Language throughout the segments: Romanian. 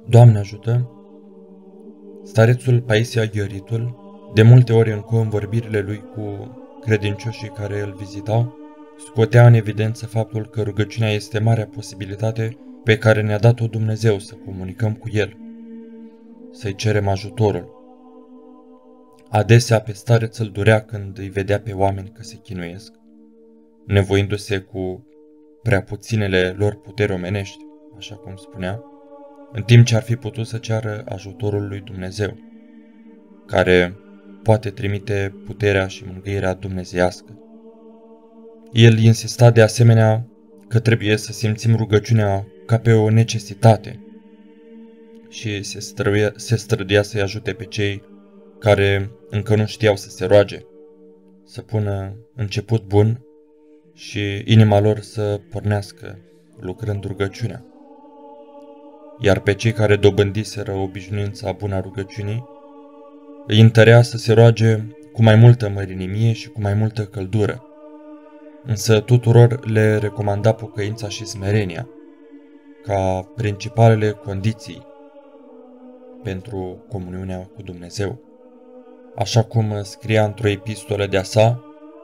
Doamne ajută! Starețul Paisia Ghioritul, de multe ori în convorbirile lui cu credincioșii care îl vizitau, scotea în evidență faptul că rugăciunea este marea posibilitate pe care ne-a dat-o Dumnezeu să comunicăm cu El, să-i cerem ajutorul. Adesea pe stareț îl durea când îi vedea pe oameni că se chinuiesc, nevoindu-se cu prea puținele lor puteri omenești, așa cum spunea, în timp ce ar fi putut să ceară ajutorul lui Dumnezeu, care poate trimite puterea și mângâierea dumnezeiască. El insista de asemenea că trebuie să simțim rugăciunea ca pe o necesitate și se străduia să-i ajute pe cei care încă nu știau să se roage, să pună început bun și inima lor să pornească lucrând rugăciunea. Iar pe cei care dobândiseră obișnuința bună a rugăciunii, îi întărea să se roage cu mai multă mărinimie și cu mai multă căldură, însă tuturor le recomanda pocăința și smerenia ca principalele condiții pentru comuniunea cu Dumnezeu. Așa cum scria într-o epistolă de-a sa,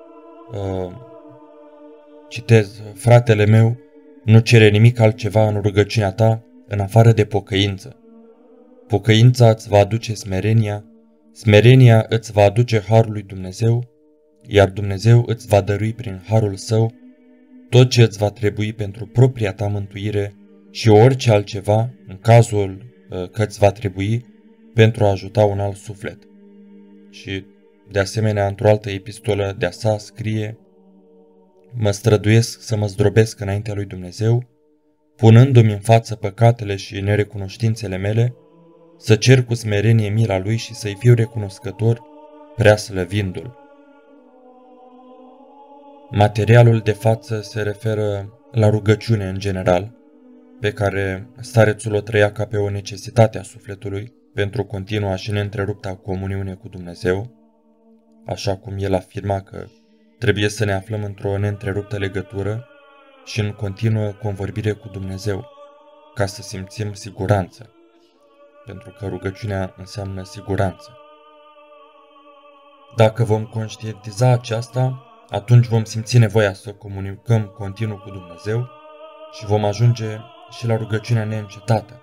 citez, fratele meu nu cere nimic altceva în rugăciunea ta în afară de pocăință. Pocăința îți va aduce smerenia, smerenia îți va aduce harul lui Dumnezeu, iar Dumnezeu îți va dărui prin harul său tot ce îți va trebui pentru propria ta mântuire și orice altceva, în cazul că îți va trebui, pentru a ajuta un alt suflet. Și, de asemenea, într-o altă epistolă de-a sa scrie: mă străduiesc să mă zdrobesc înaintea lui Dumnezeu, punându-mi în față păcatele și nerecunoștințele mele, să cer cu smerenie mila lui și să-i fiu recunoscător, prea slăvindu-l. Materialul de față se referă la rugăciune în general, pe care starețul o trăia ca pe o necesitate a sufletului pentru continua și neîntrerupta comuniune cu Dumnezeu, așa cum el afirma că trebuie să ne aflăm într-o neîntreruptă legătură și în continuă convorbire cu Dumnezeu, ca să simțim siguranță, pentru că rugăciunea înseamnă siguranță. Dacă vom conștientiza aceasta, atunci vom simți nevoia să comunicăm continuu cu Dumnezeu și vom ajunge și la rugăciunea neîncetată.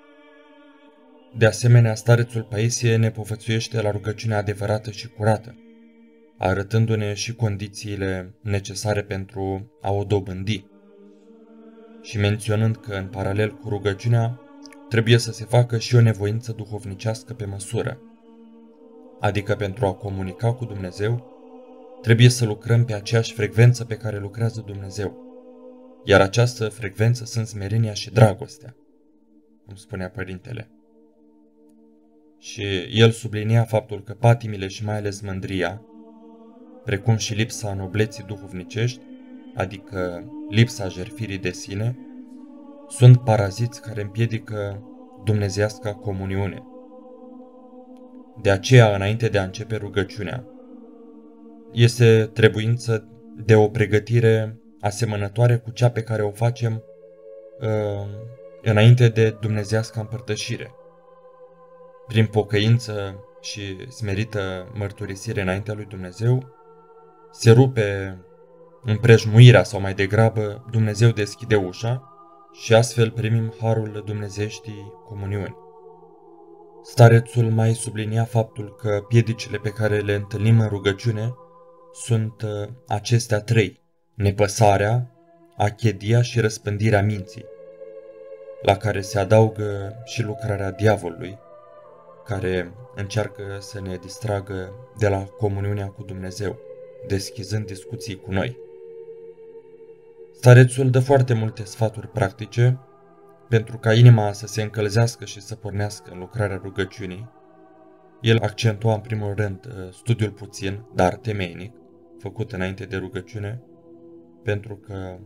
De asemenea, starețul Paisie ne povățuiește la rugăciunea adevărată și curată, arătându-ne și condițiile necesare pentru a o dobândi și menționând că, în paralel cu rugăciunea, trebuie să se facă și o nevoință duhovnicească pe măsură, adică pentru a comunica cu Dumnezeu, trebuie să lucrăm pe aceeași frecvență pe care lucrează Dumnezeu, iar această frecvență sunt smerenia și dragostea, cum spunea Părintele. Și el sublinia faptul că patimile și mai ales mândria, precum și lipsa nobleții duhovnicești, adică lipsa jertfirii de sine, sunt paraziți care împiedică dumnezeiasca comuniune. De aceea, înainte de a începe rugăciunea, este trebuință de o pregătire asemănătoare cu cea pe care o facem înainte de dumnezeiasca împărtășire. Prin pocăință și smerită mărturisire înaintea lui Dumnezeu, se rupe împrejmuirea sau mai degrabă Dumnezeu deschide ușa și astfel primim harul dumnezeieștii comuniuni. Starețul mai sublinia faptul că piedicile pe care le întâlnim în rugăciune sunt acestea trei: nepăsarea, achedia și răspândirea minții, la care se adaugă și lucrarea diavolului, care încearcă să ne distragă de la comuniunea cu Dumnezeu, deschizând discuții cu noi. Starețul dă foarte multe sfaturi practice pentru ca inima să se încălzească și să pornească în lucrarea rugăciunii. El accentua în primul rând studiul puțin, dar temeinic, făcut înainte de rugăciune, pentru că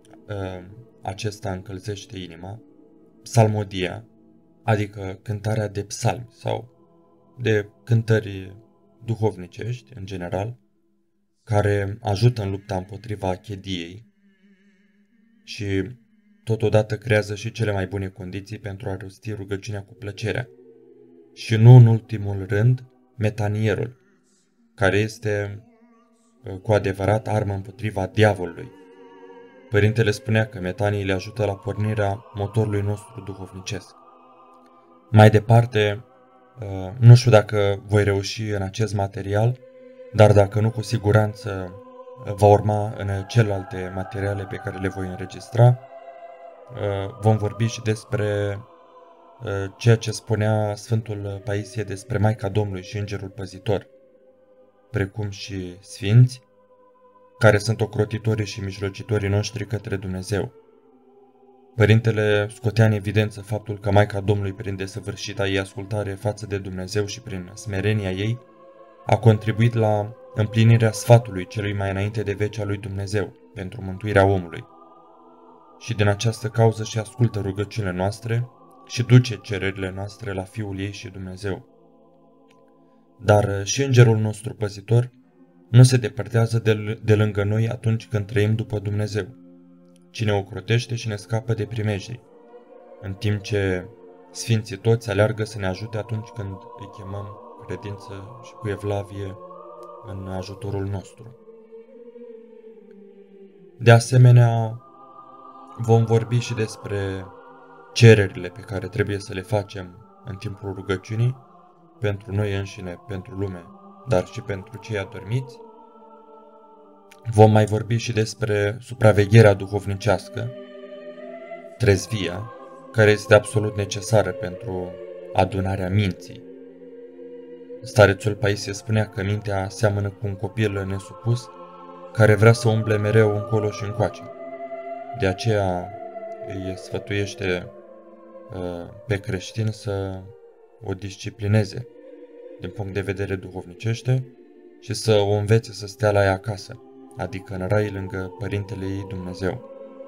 acesta încălzește inima, psalmodia, adică cântarea de psalmi sau de cântări duhovnicești în general, care ajută în lupta împotriva achediei și totodată creează și cele mai bune condiții pentru a rosti rugăciunea cu plăcerea. Și nu în ultimul rând, metanierul, care este cu adevărat armă împotriva diavolului. Părintele spunea că metanii le ajută la pornirea motorului nostru duhovnicesc. Mai departe, nu știu dacă voi reuși în acest material, dar dacă nu, cu siguranță va urma în celelalte materiale pe care le voi înregistra. Vom vorbi și despre ceea ce spunea Sfântul Paisie despre Maica Domnului și Îngerul Păzitor, precum și sfinți, care sunt ocrotitorii și mijlocitorii noștri către Dumnezeu. Părintele scotea în evidență faptul că Maica Domnului, prin desăvârșita ei ascultare față de Dumnezeu și prin smerenia ei, a contribuit la împlinirea sfatului celui mai înainte de veci al lui Dumnezeu pentru mântuirea omului. Și din această cauză și ascultă rugăciunile noastre și duce cererile noastre la Fiul ei și Dumnezeu. Dar și Îngerul nostru păzitor nu se depărtează de lângă noi atunci când trăim după Dumnezeu, ci ne ocrotește și ne scapă de primejdii, în timp ce sfinții toți aleargă să ne ajute atunci când îi chemăm cu credință și cu evlavie în ajutorul nostru. De asemenea, vom vorbi și despre cererile pe care trebuie să le facem în timpul rugăciunii, pentru noi înșine, pentru lume, dar și pentru cei adormiți. Vom mai vorbi și despre supravegherea duhovnicească, trezvia, care este absolut necesară pentru adunarea minții. Starețul Paisie spunea că mintea seamănă cu un copil nesupus care vrea să umble mereu încolo și încoace. De aceea îi sfătuiește pe creștin să o disciplineze din punct de vedere duhovnicește și să o învețe să stea la ea acasă, adică în rai lângă Părintele ei Dumnezeu.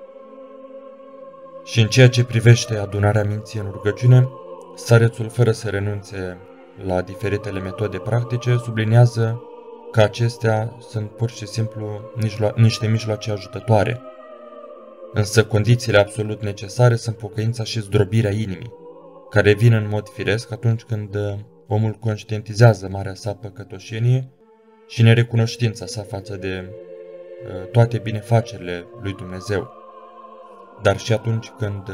Și în ceea ce privește adunarea minții în rugăciune, starețul, fără să renunțe la diferitele metode practice, subliniază că acestea sunt pur și simplu niște mijloace ajutătoare. Însă condițiile absolut necesare sunt pocăința și zdrobirea inimii, care vin în mod firesc atunci când omul conștientizează marea sa păcătoșenie și nerecunoștința sa față de toate binefacerile lui Dumnezeu, dar și atunci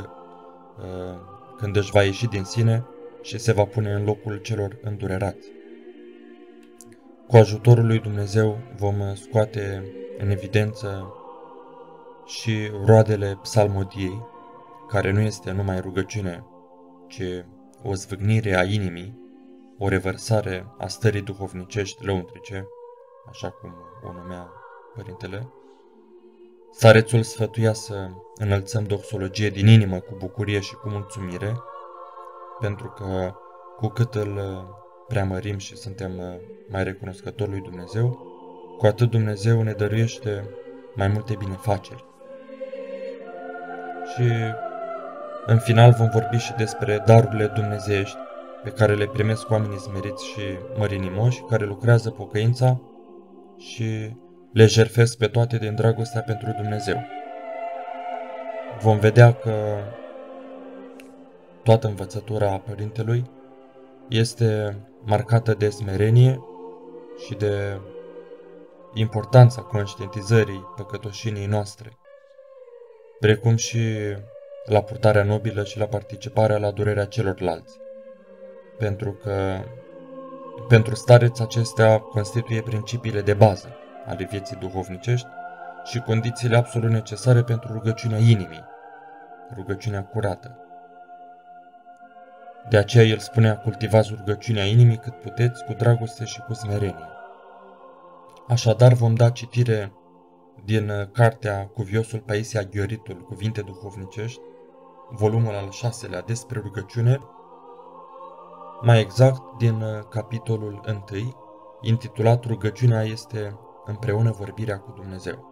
când își va ieși din sine și se va pune în locul celor îndurerați. Cu ajutorul lui Dumnezeu vom scoate în evidență și roadele psalmodiei, care nu este numai rugăciune, ci o zvâgnire a inimii, o revărsare a stării duhovnicești lăuntrice, așa cum o numea Părintele. Starețul sfătuia să înălțăm doxologie din inimă cu bucurie și cu mulțumire, pentru că cu cât îl preamărim și suntem mai recunoscători lui Dumnezeu, cu atât Dumnezeu ne dăruiește mai multe binefaceri. Și în final vom vorbi și despre darurile dumnezeiești pe care le primesc oamenii smeriți și mărinimoși, care lucrează pocăința și le jertfesc pe toate din dragostea pentru Dumnezeu. Vom vedea că toată învățătura Părintelui este marcată de smerenie și de importanța conștientizării păcătoșeniei noastre, precum și la purtarea nobilă și la participarea la durerea celorlalți, pentru că pentru stareț acestea constituie principiile de bază ale vieții duhovnicești și condițiile absolut necesare pentru rugăciunea inimii, rugăciunea curată. De aceea el spunea: cultivați rugăciunea inimii cât puteți, cu dragoste și cu smerenie. Așadar vom da citire din cartea Cuviosul Paisie Aghioritul, Cuvinte duhovnicești, volumul al 6-lea despre rugăciune, mai exact din capitolul 1, intitulat Rugăciunea este împreună vorbirea cu Dumnezeu.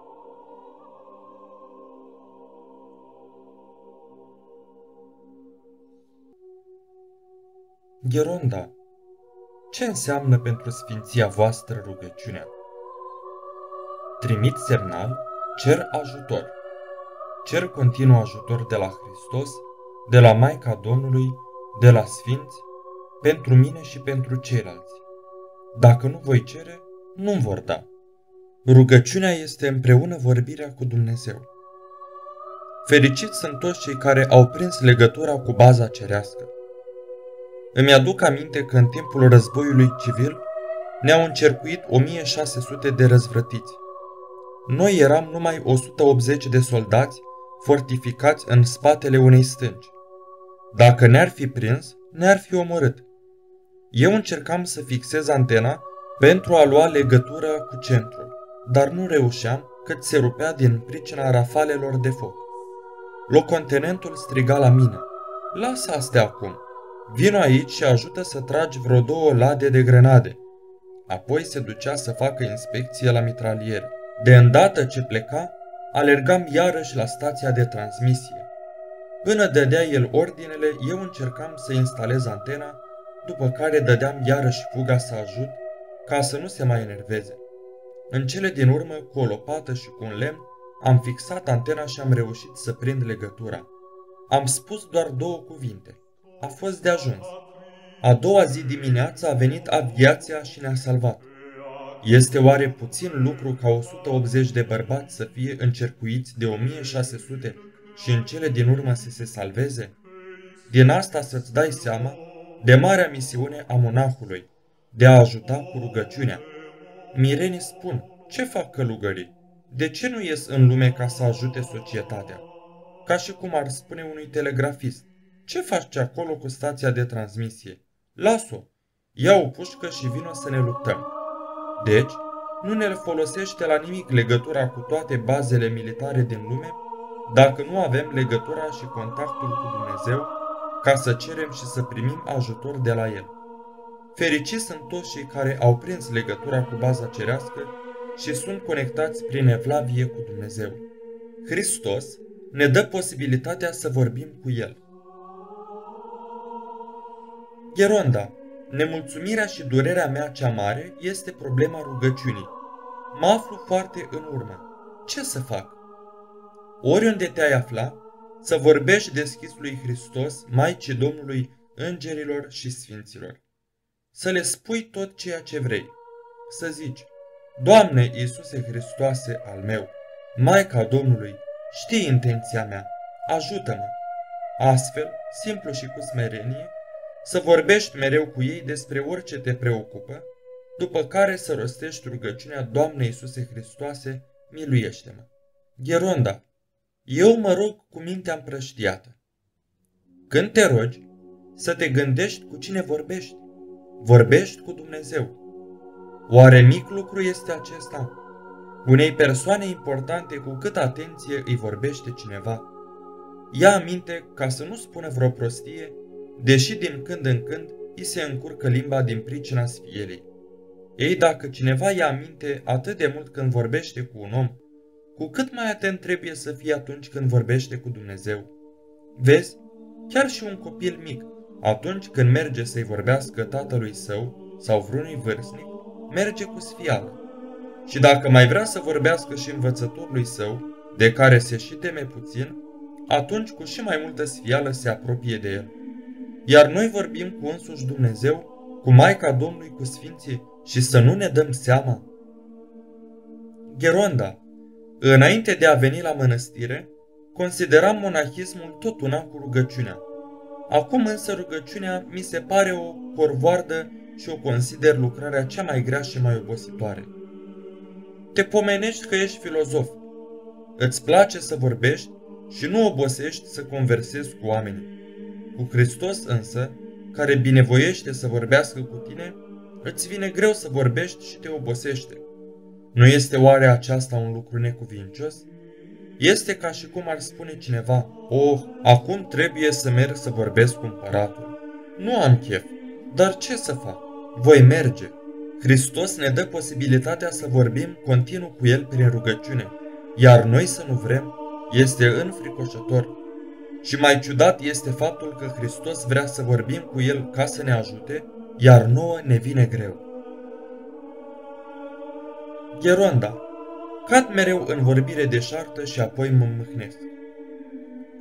Gheronda, ce înseamnă pentru sfinția voastră rugăciunea? Trimit semnal, cer ajutor. cer continuu ajutor de la Hristos, de la Maica Domnului, de la Sfinți, pentru mine și pentru ceilalți. Dacă nu voi cere, nu vor da. Rugăciunea este împreună vorbirea cu Dumnezeu. Fericiți sunt toți cei care au prins legătura cu baza cerească. Îmi aduc aminte că în timpul războiului civil ne-au încercuit 1600 de răzvrătiți. Noi eram numai 180 de soldați fortificați în spatele unei stânci. Dacă ne-ar fi prins, ne-ar fi omorât. Eu încercam să fixez antena pentru a lua legătură cu centrul, dar nu reușeam, cât se rupea din pricina rafalelor de foc. Locotenentul striga la mine: "Lasă astea acum! Vino aici și ajută să tragi vreo 2 lade de grenade." Apoi se ducea să facă inspecție la mitraliere. De îndată ce pleca, alergam iarăși la stația de transmisie. Până dădea el ordinele, eu încercam să instalez antena, după care dădeam iarăși fuga să ajut, ca să nu se mai enerveze. În cele din urmă, cu o lopată și cu un lemn, am fixat antena și am reușit să prind legătura. Am spus doar 2 cuvinte. A fost de ajuns. A doua zi dimineața a venit aviația și ne-a salvat. Este oare puțin lucru ca 180 de bărbați să fie încercuiți de 1600 și în cele din urmă să se salveze? Din asta să-ți dai seama de marea misiune a monahului, de a ajuta cu rugăciunea. Mirenii spun: ce fac călugării? De ce nu ies în lume ca să ajute societatea? Ca și cum ar spune unui telegrafist: ce faci acolo cu stația de transmisie? Las-o! Ia o pușcă și vino să ne luptăm. Deci, nu ne folosește la nimic legătura cu toate bazele militare din lume dacă nu avem legătura și contactul cu Dumnezeu ca să cerem și să primim ajutor de la El. Fericiți sunt toți cei care au prins legătura cu baza cerească și sunt conectați prin evlavie cu Dumnezeu. Hristos ne dă posibilitatea să vorbim cu El. Gheronda, nemulțumirea și durerea mea cea mare este problema rugăciunii. Mă aflu foarte în urmă. Ce să fac? Oriunde te-ai afla, să vorbești deschis lui Hristos, Maicii Domnului, îngerilor și sfinților. Să le spui tot ceea ce vrei. Să zici: Doamne Iisuse Hristoase al meu, Maica Domnului, știi intenția mea, ajută-mă. Astfel, simplu și cu smerenie, să vorbești mereu cu ei despre orice te preocupă, după care să rostești rugăciunea: Doamne Iisuse Hristoase, miluiește-mă. Gheronda, eu mă rog cu mintea împrăștiată. Când te rogi, să te gândești cu cine vorbești. Vorbești cu Dumnezeu. Oare mic lucru este acesta? Unei persoane importante, cu câtă atenție îi vorbește cineva. Ia aminte ca să nu spună vreo prostie, deși din când în când îi se încurcă limba din pricina sfielei. Ei, dacă cineva ia aminte atât de mult când vorbește cu un om, cu cât mai atent trebuie să fie atunci când vorbește cu Dumnezeu. Vezi, chiar și un copil mic, atunci când merge să-i vorbească tatălui său sau vreunui vârstnic, merge cu sfială. Și dacă mai vrea să vorbească și învățătorului său, de care se și teme puțin, atunci cu și mai multă sfială se apropie de el. Iar noi vorbim cu însuși Dumnezeu, cu Maica Domnului, cu sfinții, și să nu ne dăm seama? Gheronda, înainte de a veni la mănăstire, consideram monahismul tot una cu rugăciunea. Acum însă rugăciunea mi se pare o corvoardă și o consider lucrarea cea mai grea și mai obositoare. Te pomenești că ești filozof. Îți place să vorbești și nu obosești să conversezi cu oamenii. Cu Hristos însă, care binevoiește să vorbească cu tine, îți vine greu să vorbești și te obosește. Nu este oare aceasta un lucru necuvincios? Este ca și cum ar spune cineva: "Oh, acum trebuie să merg să vorbesc cu împăratul. Nu am chef, dar ce să fac? Voi merge." Hristos ne dă posibilitatea să vorbim continuu cu El prin rugăciune, iar noi să nu vrem, este înfricoșător. Și mai ciudat este faptul că Hristos vrea să vorbim cu El ca să ne ajute, iar nouă ne vine greu. Gheronda, cad mereu în vorbire deșartă și apoi mă mâhnesc.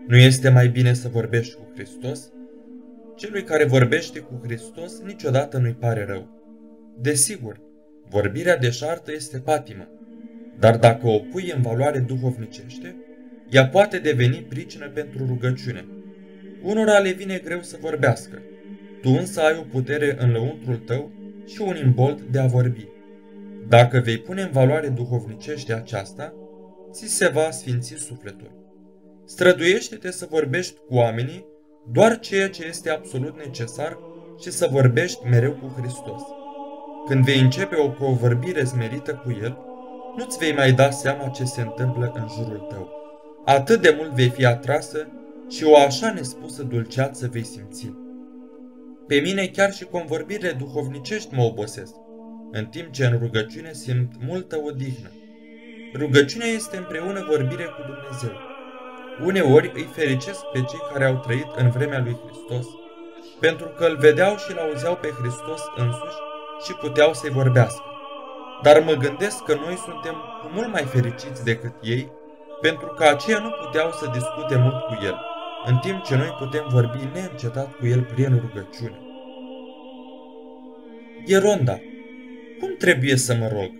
Nu este mai bine să vorbești cu Hristos? Celui care vorbește cu Hristos niciodată nu-i pare rău. Desigur, vorbirea deșartă este patimă, dar dacă o pui în valoare duhovnicește, ea poate deveni pricină pentru rugăciune. Unora le vine greu să vorbească, tu însă ai o putere în lăuntrul tău și un imbold de a vorbi. Dacă vei pune în valoare duhovnicește aceasta, ți se va sfinți sufletul. Străduiește-te să vorbești cu oamenii doar ceea ce este absolut necesar și să vorbești mereu cu Hristos. Când vei începe o convorbire smerită cu El, nu-ți vei mai da seama ce se întâmplă în jurul tău. Atât de mult vei fi atrasă și o așa nespusă dulceață vei simți. Pe mine chiar și convorbirile duhovnicești mă obosesc, în timp ce în rugăciune simt multă odihnă. Rugăciunea este împreună vorbire cu Dumnezeu. Uneori îi fericesc pe cei care au trăit în vremea lui Hristos, pentru că îl vedeau și îl auzeau pe Hristos însuși și puteau să-i vorbească. Dar mă gândesc că noi suntem cu mult mai fericiți decât ei, pentru că aceia nu puteau să discute mult cu El, în timp ce noi putem vorbi neîncetat cu El prin rugăciune. Gheronda, cum trebuie să mă rog?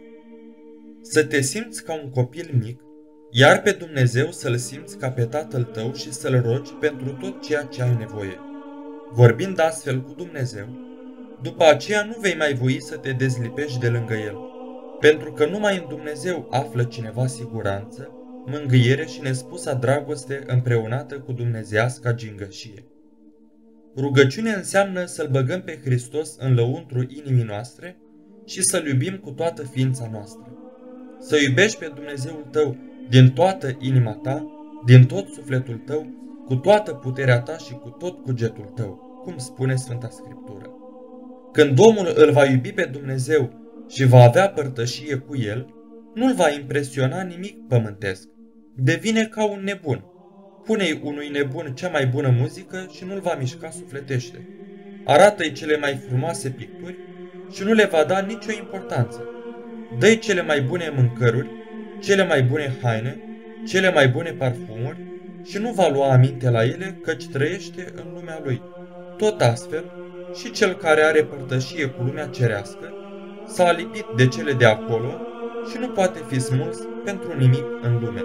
Să te simți ca un copil mic, iar pe Dumnezeu să-L simți ca pe Tatăl tău și să-L rogi pentru tot ceea ce ai nevoie. Vorbind astfel cu Dumnezeu, după aceea nu vei mai voi să te dezlipești de lângă El, pentru că numai în Dumnezeu află cineva siguranță, mângâiere și nespusa dragoste împreunată cu dumnezeiasca gingășie. Rugăciunea înseamnă să-L băgăm pe Hristos în lăuntru inimii noastre și să-L iubim cu toată ființa noastră. Să iubești pe Dumnezeul tău din toată inima ta, din tot sufletul tău, cu toată puterea ta și cu tot cugetul tău, cum spune Sfânta Scriptură. Când omul îl va iubi pe Dumnezeu și va avea părtășie cu El, nu-l va impresiona nimic pământesc. Devine ca un nebun. Pune-i unui nebun cea mai bună muzică și nu-l va mișca sufletește. Arată-i cele mai frumoase picturi și nu le va da nicio importanță. Dă-i cele mai bune mâncăruri, cele mai bune haine, cele mai bune parfumuri și nu va lua aminte la ele, căci trăiește în lumea lui. Tot astfel, și cel care are părtășie cu lumea cerească s-a lipit de cele de acolo și nu poate fi smuls pentru nimic în lume.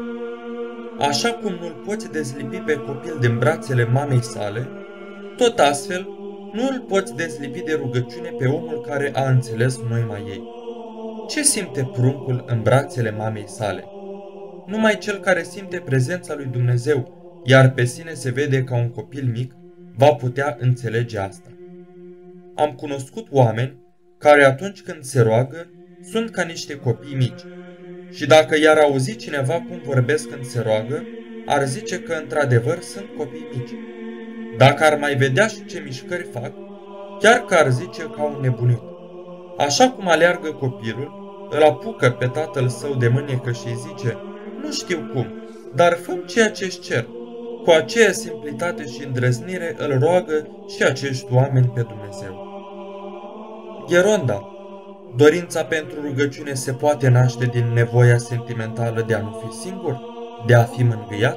Așa cum nu-l poți dezlipi pe copil din brațele mamei sale, tot astfel nu îl poți dezlipi de rugăciune pe omul care a înțeles noima ei. Ce simte pruncul în brațele mamei sale? Numai cel care simte prezența lui Dumnezeu, iar pe sine se vede ca un copil mic, va putea înțelege asta. Am cunoscut oameni care atunci când se roagă sunt ca niște copii mici și dacă i-ar auzi cineva cum vorbesc când se roagă, ar zice că într-adevăr sunt copii mici. Dacă ar mai vedea și ce mișcări fac, chiar că ar zice ca un nebunit. Așa cum aleargă copilul, îl apucă pe tatăl său de mânecă și îi zice: nu știu cum, dar fă-mi ceea ce-ți cer. Cu aceea simplitate și îndrăznire îl roagă și acești oameni pe Dumnezeu. Gheronda, dorința pentru rugăciune se poate naște din nevoia sentimentală de a nu fi singur, de a fi mângâiat?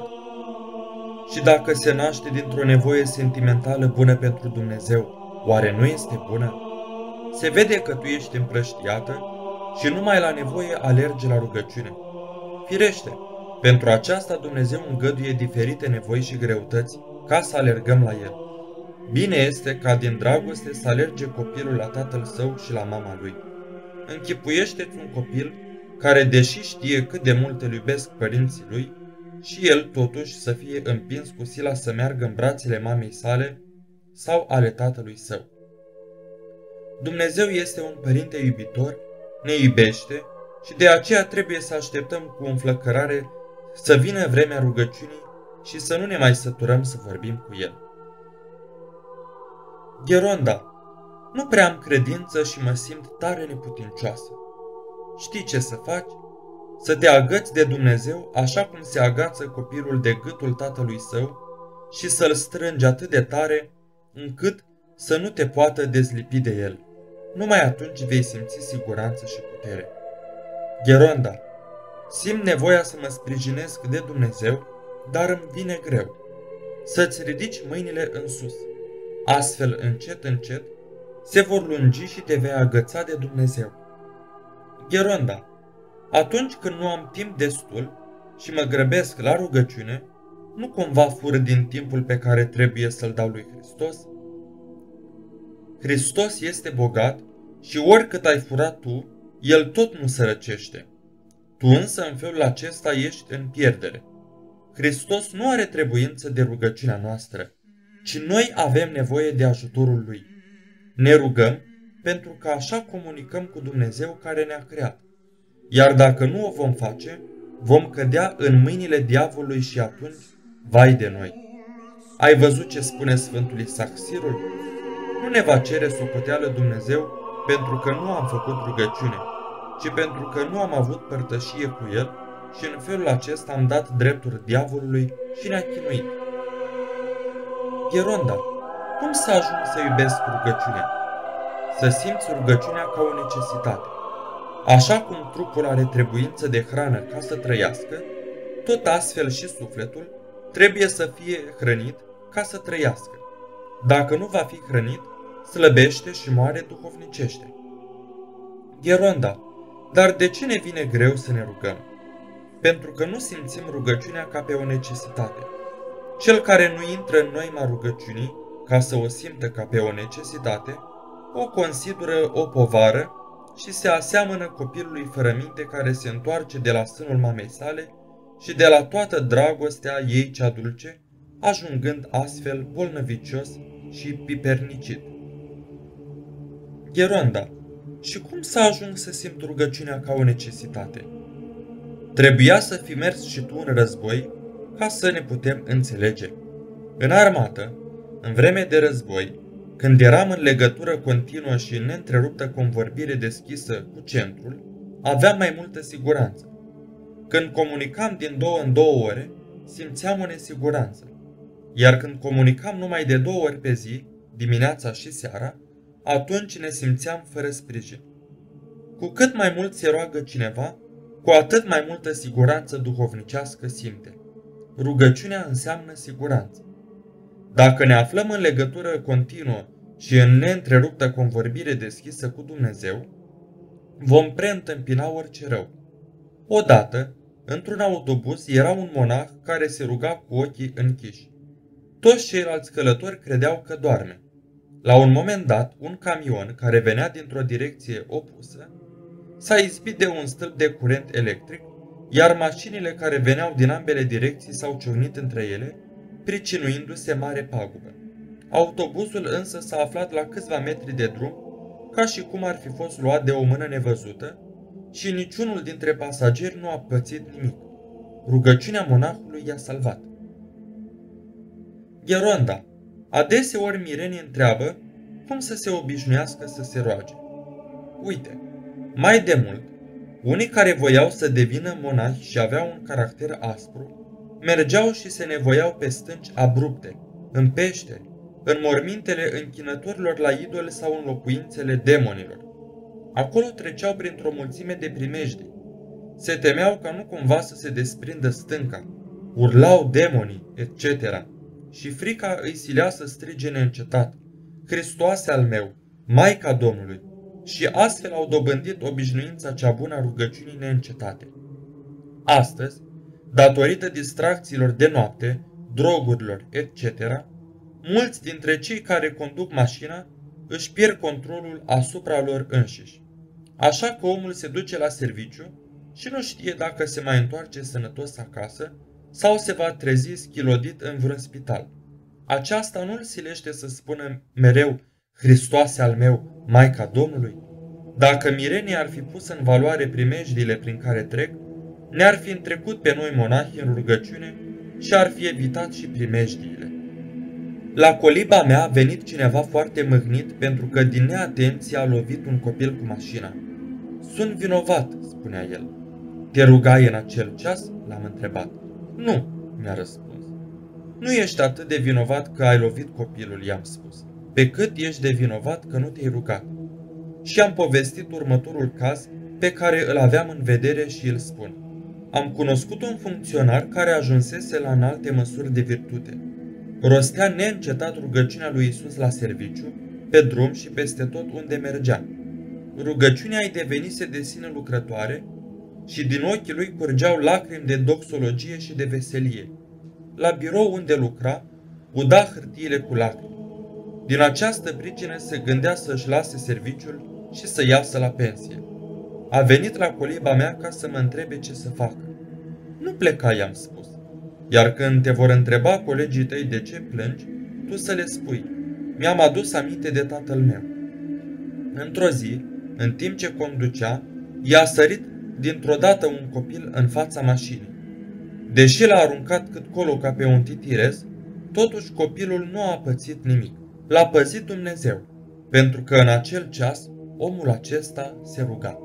Și dacă se naște dintr-o nevoie sentimentală bună pentru Dumnezeu, oare nu este bună? Se vede că tu ești împrăștiată și numai la nevoie alergi la rugăciune. Firește, pentru aceasta Dumnezeu îngăduie diferite nevoi și greutăți ca să alergăm la El. Bine este ca din dragoste să alerge copilul la tatăl său și la mama lui. Închipuiește-ți un copil care, deși știe cât de mult îl iubesc părinții lui, și el totuși să fie împins cu sila să meargă în brațele mamei sale sau ale tatălui său. Dumnezeu este un părinte iubitor, ne iubește și de aceea trebuie să așteptăm cu înflăcărare să vină vremea rugăciunii și să nu ne mai săturăm să vorbim cu El. Gheronda, nu prea am credință și mă simt tare neputincioasă. Știi ce să faci? Să te agăți de Dumnezeu așa cum se agață copilul de gâtul tatălui său și să-l strângi atât de tare încât să nu te poată dezlipi de el. Numai atunci vei simți siguranță și putere. Gheronda, simt nevoia să mă sprijinesc de Dumnezeu, dar îmi vine greu. să-ți ridici mâinile în sus. Astfel, încet, încet, se vor lungi și te vei agăța de Dumnezeu. Gheronda: atunci când nu am timp destul și mă grăbesc la rugăciune, nu cumva fur din timpul pe care trebuie să-l dau lui Hristos? Hristos este bogat și oricât ai furat tu, El tot nu sărăcește. Tu însă în felul acesta ești în pierdere. Hristos nu are trebuință de rugăciunea noastră, ci noi avem nevoie de ajutorul Lui. Ne rugăm pentru că așa comunicăm cu Dumnezeu care ne-a creat. Iar dacă nu o vom face, vom cădea în mâinile diavolului și atunci, vai de noi! Ai văzut ce spune Sfântul Isaxirul? Nu ne va cere socoteală Dumnezeu pentru că nu am făcut rugăciune, ci pentru că nu am avut părtășie cu El și în felul acesta am dat drepturi diavolului și ne-a chinuit. Gheronda: cum să ajung să iubesc rugăciunea? Să simți rugăciunea ca o necesitate. Așa cum trupul are trebuință de hrană ca să trăiască, tot astfel și sufletul trebuie să fie hrănit ca să trăiască. Dacă nu va fi hrănit, slăbește și moare duhovnicește. Gheronda: dar de ce ne vine greu să ne rugăm? Pentru că nu simțim rugăciunea ca pe o necesitate. Cel care nu intră în noima rugăciunii, ca să o simtă ca pe o necesitate, o consideră o povară și se aseamănă copilului fără minte care se întoarce de la sânul mamei sale și de la toată dragostea ei cea dulce, ajungând astfel bolnăvicios și pipernicit. Gheronda: și cum să ajung să simt rugăciunea ca o necesitate? Trebuia să fi mers și tu în război ca să ne putem înțelege. În armată, în vreme de război, când eram în legătură continuă și în neîntreruptă convorbire deschisă cu centrul, aveam mai multă siguranță. Când comunicam din 2 în 2 ore, simțeam o nesiguranță. Iar când comunicam numai de 2 ori pe zi, dimineața și seara, atunci ne simțeam fără sprijin. Cu cât mai mult se roagă cineva, cu atât mai multă siguranță duhovnicească simte. Rugăciunea înseamnă siguranță. Dacă ne aflăm în legătură continuă și în neîntreruptă convorbire deschisă cu Dumnezeu, vom preîntâmpina orice rău. Odată, într-un autobuz era un monah care se ruga cu ochii închiși. Toți ceilalți călători credeau că doarme. La un moment dat, un camion care venea dintr-o direcție opusă s-a izbit de un stâlp de curent electric, iar mașinile care veneau din ambele direcții s-au ciocnit între ele, pricinuindu-se mare pagubă. Autobuzul însă s-a aflat la câțiva metri de drum, ca și cum ar fi fost luat de o mână nevăzută, și niciunul dintre pasageri nu a pățit nimic. Rugăciunea monahului i-a salvat. Gheronda: adeseori mirenii întreabă cum să se obișnuiască să se roage. Uite, mai de mult, unii care voiau să devină monahi și aveau un caracter aspru, mergeau și se nevoiau pe stânci abrupte, în peșteri, în mormintele închinătorilor la idoli sau în locuințele demonilor. Acolo treceau printr-o mulțime de primejdii. Se temeau ca nu cumva să se desprindă stânca, urlau demonii, etc. Și frica îi silea să strige neîncetat: Hristoase al meu, Maica Domnului! Și astfel au dobândit obișnuința cea bună a rugăciunii neîncetate. Astăzi, datorită distracțiilor de noapte, drogurilor, etc., mulți dintre cei care conduc mașina își pierd controlul asupra lor înșiși. Așa că omul se duce la serviciu și nu știe dacă se mai întoarce sănătos acasă sau se va trezi schilodit în vreun spital. Aceasta nu îl silește să spună mereu: Hristoase al meu, Maica Domnului? Dacă mirenii ar fi pus în valoare primejdiile prin care trec, ne-ar fi întrecut pe noi monahi în rugăciune și ar fi evitat și primejdiile. La coliba mea a venit cineva foarte mâhnit pentru că din neatenție a lovit un copil cu mașina. Sunt vinovat, spunea el. Te rugai în acel ceas? L-am întrebat. Nu, mi-a răspuns. Nu ești atât de vinovat că ai lovit copilul, i-am spus, pe cât ești de vinovat că nu te-ai rugat. Și am povestit următorul caz pe care îl aveam în vedere și îl spun. Am cunoscut un funcționar care ajunsese la înalte măsuri de virtute. Rostea neîncetat rugăciunea lui Isus la serviciu, pe drum și peste tot unde mergea. Rugăciunea îi devenise de sine lucrătoare și din ochii lui curgeau lacrimi de doxologie și de veselie. La birou unde lucra, uda hârtiile cu lacrimi. Din această pricină se gândea să-și lase serviciul și să iasă la pensie. A venit la coliba mea ca să mă întrebe ce să facă. Nu pleca, i-am spus. Iar când te vor întreba colegii tăi de ce plângi, tu să le spui: mi-am adus aminte de tatăl meu. Într-o zi, în timp ce conducea, i-a sărit dintr-o dată un copil în fața mașinii. Deși l-a aruncat cât colo ca pe un titirez, totuși copilul nu a pățit nimic. L-a păzit Dumnezeu, pentru că în acel ceas omul acesta se ruga.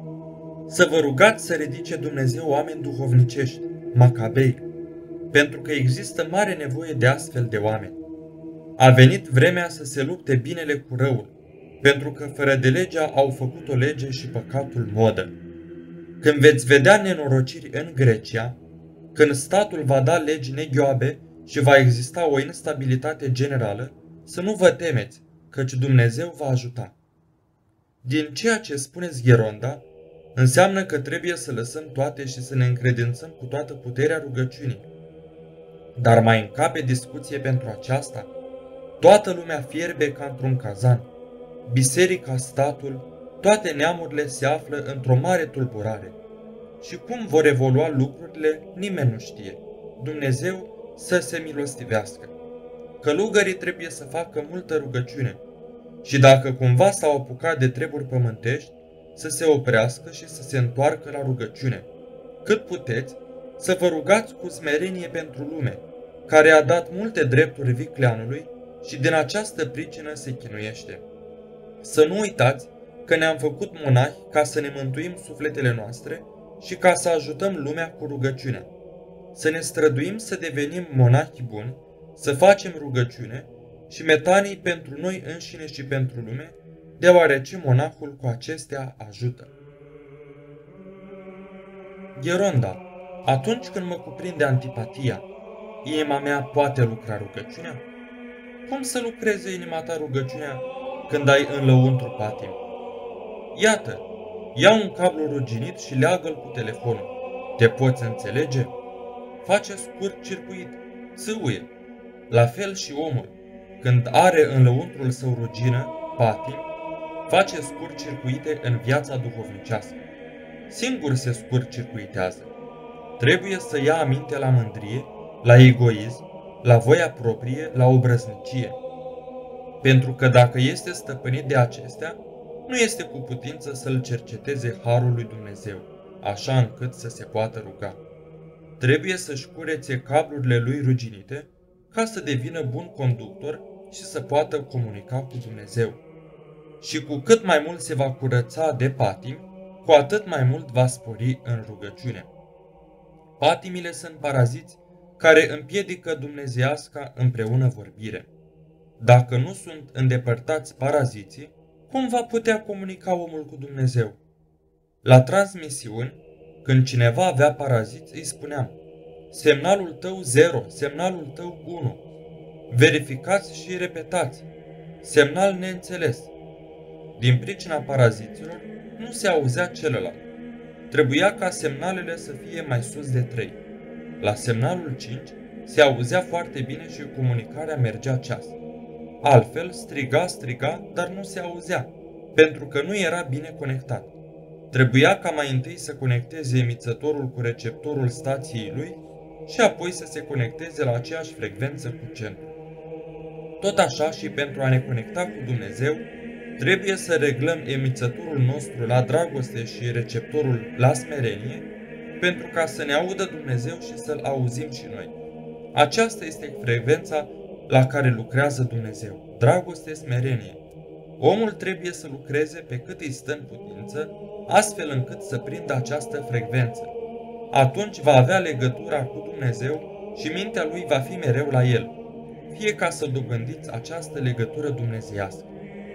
Să vă rugați să ridice Dumnezeu oameni duhovnicești, macabei, pentru că există mare nevoie de astfel de oameni. A venit vremea să se lupte binele cu răul, pentru că fără de legea au făcut o lege și păcatul modă. Când veți vedea nenorociri în Grecia, când statul va da legi neghioabe și va exista o instabilitate generală, să nu vă temeți, căci Dumnezeu va ajuta. Din ceea ce spuneți, Gheronda, înseamnă că trebuie să lăsăm toate și să ne încredințăm cu toată puterea rugăciunii. Dar mai încape discuție pentru aceasta? Toată lumea fierbe ca într-un cazan. Biserica, statul, toate neamurile se află într-o mare tulburare. Și cum vor evolua lucrurile, nimeni nu știe. Dumnezeu să se milostivească. Călugării trebuie să facă multă rugăciune și dacă cumva s-au apucat de treburi pământești, să se oprească și să se întoarcă la rugăciune. Cât puteți, să vă rugați cu smerenie pentru lume, care a dat multe drepturi vicleanului și din această pricină se chinuiește. Să nu uitați că ne-am făcut monahi ca să ne mântuim sufletele noastre și ca să ajutăm lumea cu rugăciunea. Să ne străduim să devenim monahi buni, să facem rugăciune și metanii pentru noi înșine și pentru lume, deoarece monahul cu acestea ajută. Gheronda, atunci când mă cuprinde antipatia, inima mea poate lucra rugăciunea? Cum să lucreze inima ta rugăciunea când ai în lăuntru patim? Iată, ia un cablu ruginit și leagă-l cu telefonul. Te poți înțelege? Face scurt circuit, țâuie. La fel și omul, când are în lăuntrul său rugină, patim, face scurt circuite în viața duhovnicească. Singur se scurt circuitează. Trebuie să ia aminte la mândrie, la egoism, la voia proprie, la obrăznicie. Pentru că dacă este stăpânit de acestea, nu este cu putință să-l cerceteze harul lui Dumnezeu, așa încât să se poată ruga. Trebuie să-și curețe cablurile lui ruginite ca să devină bun conductor și să poată comunica cu Dumnezeu. Și cu cât mai mult se va curăța de patim, cu atât mai mult va spori în rugăciune. Patimile sunt paraziți care împiedică dumnezeiasca împreună vorbire. Dacă nu sunt îndepărtați paraziții, cum va putea comunica omul cu Dumnezeu? La transmisiuni, când cineva avea paraziți, îi spuneam: semnalul tău 0, semnalul tău 1. Verificați și repetați. Semnal neînțeles. Din pricina paraziților, nu se auzea celălalt. Trebuia ca semnalele să fie mai sus de 3. La semnalul 5 se auzea foarte bine și comunicarea mergea ceas. Altfel striga, dar nu se auzea, pentru că nu era bine conectat. Trebuia ca mai întâi să conecteze emițătorul cu receptorul stației lui și apoi să se conecteze la aceeași frecvență cu centrul. Tot așa și pentru a ne conecta cu Dumnezeu, trebuie să reglăm emițătorul nostru la dragoste și receptorul la smerenie, pentru ca să ne audă Dumnezeu și să-L auzim și noi. Aceasta este frecvența la care lucrează Dumnezeu, dragoste, smerenie. Omul trebuie să lucreze pe cât îi stă în putință, astfel încât să prindă această frecvență. Atunci va avea legătura cu Dumnezeu și mintea lui va fi mereu la El, fie ca să dobândiți această legătură dumnezeiască.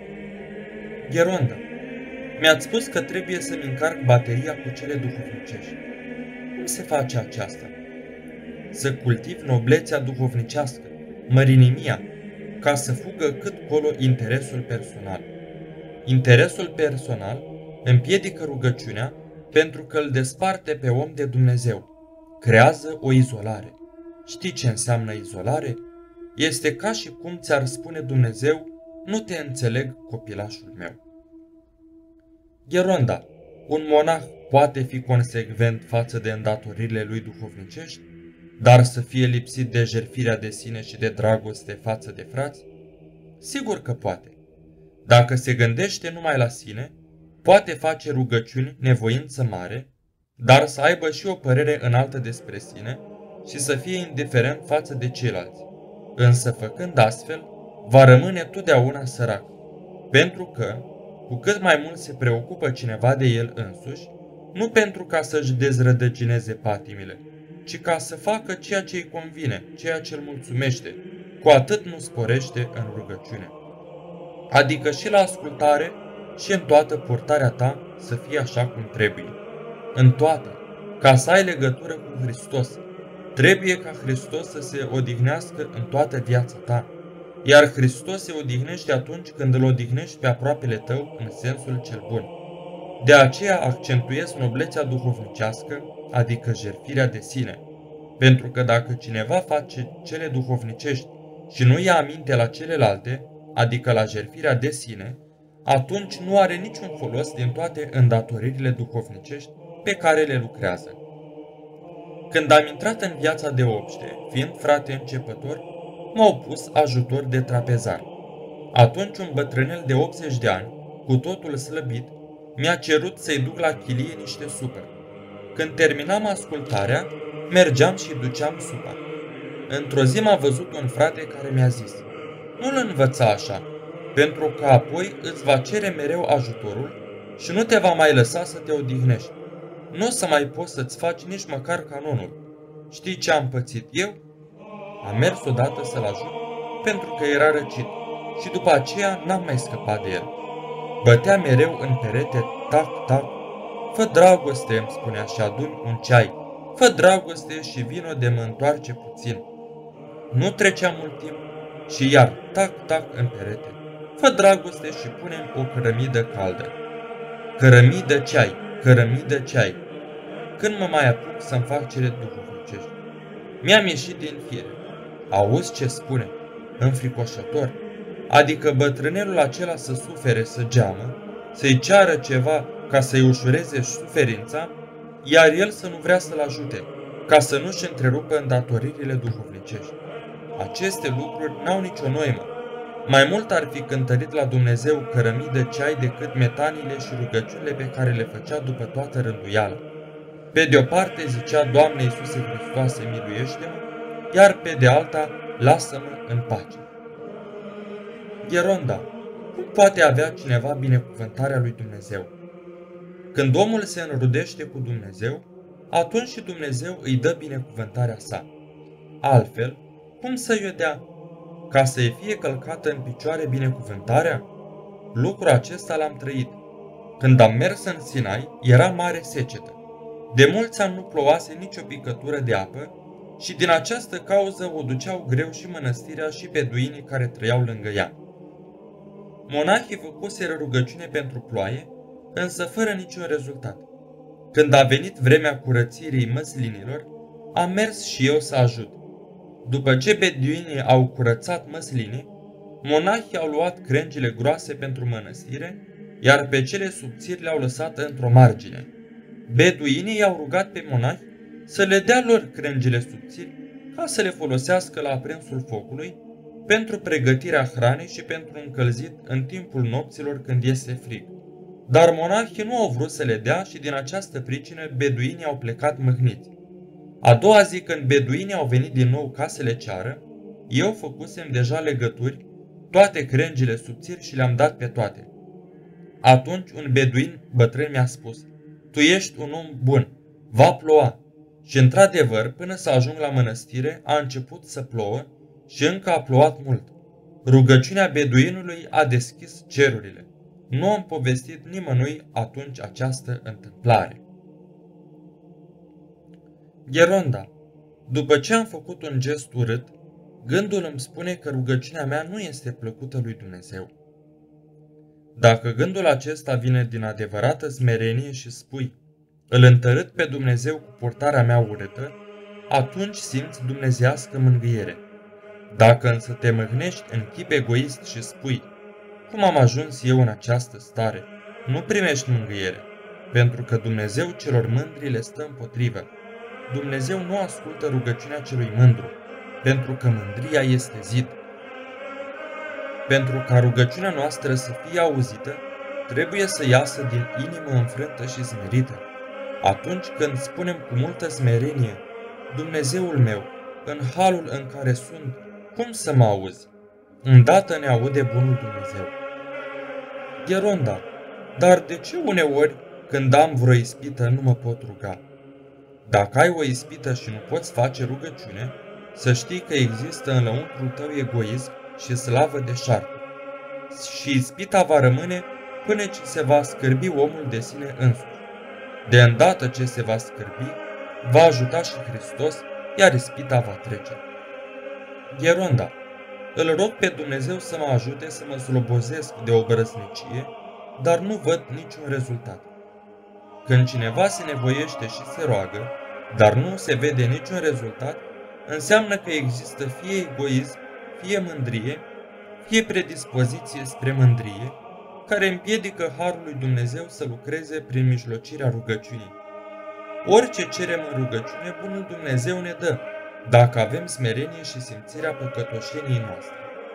Gheronda, mi-ați spus că trebuie să-mi încarc bateria cu cele duhovnicești. Cum se face aceasta? Să cultiv noblețea duhovnicească, mărinimia, ca să fugă cât colo interesul personal. Interesul personal împiedică rugăciunea pentru că îl desparte pe om de Dumnezeu. Creează o izolare. Știi ce înseamnă izolare? Este ca și cum ți-ar spune Dumnezeu: nu te înțeleg, copilașul meu. Gheronda, un monah poate fi consecvent față de îndatoririle lui duhovnicești, dar să fie lipsit de jertfirea de sine și de dragoste față de frați? Sigur că poate. Dacă se gândește numai la sine, poate face rugăciuni nevoință mare, dar să aibă și o părere înaltă despre sine și să fie indiferent față de ceilalți. Însă, făcând astfel, va rămâne totdeauna sărac, pentru că, cu cât mai mult se preocupă cineva de el însuși, nu pentru ca să-și dezrădăcineze patimile, ci ca să facă ceea ce îi convine, ceea ce îl mulțumește, cu atât nu sporește în rugăciune. Adică și la ascultare și în toată purtarea ta să fie așa cum trebuie. În toate, ca să ai legătură cu Hristos, trebuie ca Hristos să se odihnească în toată viața ta, iar Hristos se odihnește atunci când îl odihnești pe aproapele tău în sensul cel bun. De aceea accentuez noblețea duhovnicească, adică jertfirea de sine, pentru că dacă cineva face cele duhovnicești și nu ia aminte la celelalte, adică la jertfirea de sine, atunci nu are niciun folos din toate îndatoririle duhovnicești pe care le lucrează. Când am intrat în viața de obște, fiind frate începător, m-au pus ajutor de trapezar. Atunci un bătrânel de 80 de ani, cu totul slăbit, mi-a cerut să-i duc la chilie niște supă. Când terminam ascultarea, mergeam și duceam supa. Într-o zi m-a văzut un frate care mi-a zis: nu-l învăța așa, pentru că apoi îți va cere mereu ajutorul și nu te va mai lăsa să te odihnești. Nu o să mai poți să-ți faci nici măcar canonul. Știi ce am pățit eu? Am mers odată să-l ajut pentru că era răcit și după aceea n-am mai scăpat de el. Bătea mereu în perete, tac, tac. Fă dragoste, îmi spunea, și adu-mi un ceai. Fă dragoste și vino de mă întoarce puțin. Nu trecea mult timp și iar tac, tac în perete. Fă dragoste și pune-mi o cărămidă caldă. Cărămidă ceai, cărămidă ceai. Când mă mai apuc să-mi fac cele duhovnicești? Mi-am ieșit din fire. Auzi ce spune? Înfricoșător. Adică bătrânelul acela să sufere, să geamă, să-i ceară ceva ca să-i ușureze suferința, iar el să nu vrea să-l ajute, ca să nu-și întrerupă îndatoririle duhovnicești. Aceste lucruri n-au nicio noimă. Mai mult ar fi cântărit la Dumnezeu cărămii de ceai decât metaniile și rugăciunile pe care le făcea după toată rânduiala. Pe de o parte zicea: Doamne Iisuse Hristoase, miluiește-mă, iar pe de alta: lasă-mă în pace. Gheronda, cum poate avea cineva binecuvântarea lui Dumnezeu? Când omul se înrudește cu Dumnezeu, atunci și Dumnezeu îi dă binecuvântarea sa. Altfel, cum să-i o dea? Ca să-i fie călcată în picioare binecuvântarea? Lucrul acesta l-am trăit. Când am mers în Sinai, era mare secetă. De mulți ani nu plouase nicio picătură de apă și din această cauză o duceau greu și mănăstirea și beduinii care trăiau lângă ea. Monahii făcuseră rugăciune pentru ploaie, însă fără niciun rezultat. Când a venit vremea curățirii măslinilor, am mers și eu să ajut. După ce beduinii au curățat măslinii, monahii au luat crengile groase pentru mănăstire, iar pe cele subțiri le-au lăsat într-o margine. Beduinii i-au rugat pe monahi să le dea lor crengile subțiri ca să le folosească la aprinsul focului, pentru pregătirea hranei și pentru încălzit în timpul nopților când iese frig. Dar monahii nu au vrut să le dea și din această pricină beduinii au plecat mâhniți. A doua zi, când beduinii au venit din nou ca să le ceară, eu făcusem deja legături, toate crengile subțiri și le-am dat pe toate. Atunci un beduin bătrân mi-a spus: tu ești un om bun, va ploua. Și într-adevăr, până să ajung la mănăstire, a început să plouă și încă a plouat mult. Rugăciunea beduinului a deschis cerurile. Nu am povestit nimănui atunci această întâmplare. Gheronda, după ce am făcut un gest urât, Gândul îmi spune că rugăciunea mea nu este plăcută lui Dumnezeu. Dacă gândul acesta vine din adevărată smerenie și spui, îl întărât pe Dumnezeu cu purtarea mea urâtă, atunci simți dumnezeiască mângâiere. Dacă însă te mâhnești în chip egoist și spui, cum am ajuns eu în această stare, nu primești mângâiere, pentru că Dumnezeu celor mândri le stă împotrivă. Dumnezeu nu ascultă rugăciunea celui mândru, pentru că mândria este zid. Pentru ca rugăciunea noastră să fie auzită, trebuie să iasă din inimă înfrântă și smerită. Atunci când spunem cu multă smerenie, Dumnezeul meu, în halul în care sunt, cum să mă auzi? Îndată ne aude bunul Dumnezeu. Gheronda, dar de ce uneori, când am vreo ispită, nu mă pot ruga? Dacă ai o ispită și nu poți face rugăciune, să știi că există în lăuntrul tău egoism și slavă deșartă. Și ispita va rămâne până ce se va scârbi omul de sine însuși. De îndată ce se va scârbi, va ajuta și Hristos, iar ispita va trece. Gheronda, îl rog pe Dumnezeu să mă ajute să mă slobozesc de o brăznicie, dar nu văd niciun rezultat. Când cineva se nevoiește și se roagă, dar nu se vede niciun rezultat, înseamnă că există fie egoism, fie mândrie, fie predispoziție spre mândrie, care împiedică harul lui Dumnezeu să lucreze prin mijlocirea rugăciunii. Orice cerem în rugăciune, bunul Dumnezeu ne dă, dacă avem smerenie și simțirea păcătoșeniei noastre.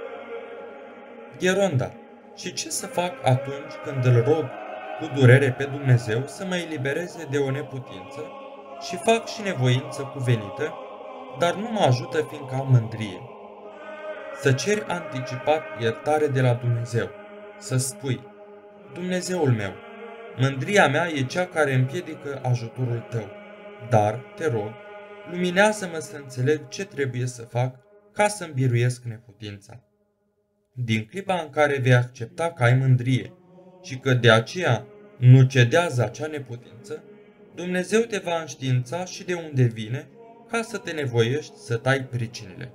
Gheronda, și ce să fac atunci când îl rog cu durere pe Dumnezeu să mă elibereze de o neputință și fac și nevoință cuvenită, dar nu mă ajută fiindcă am mândrie? Să ceri anticipat iertare de la Dumnezeu, să spui, Dumnezeul meu, mândria mea e cea care împiedică ajutorul tău, dar, te rog, luminează-mă să înțeleg ce trebuie să fac ca să-mi biruiesc neputința. Din clipa în care vei accepta că ai mândrie și că de aceea nu cedează acea neputință, Dumnezeu te va înștiința și de unde vine ca să te nevoiești să tai pricinile.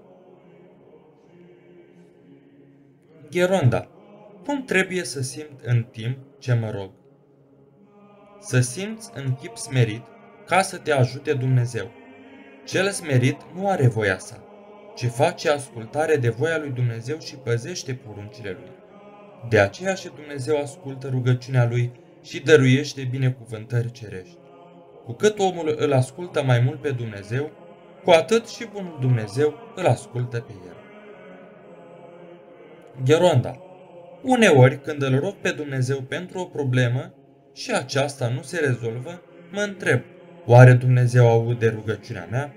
Gheronda, cum trebuie să simt în timp ce mă rog? Să simți în chip smerit ca să te ajute Dumnezeu. Cel smerit nu are voia sa, ci face ascultare de voia lui Dumnezeu și păzește poruncile lui. De aceea și Dumnezeu ascultă rugăciunea lui și dăruiește binecuvântări cerești. Cu cât omul îl ascultă mai mult pe Dumnezeu, cu atât și bunul Dumnezeu îl ascultă pe el. Gheronda, uneori când îl rog pe Dumnezeu pentru o problemă și aceasta nu se rezolvă, mă întreb, oare Dumnezeu aude rugăciunea mea?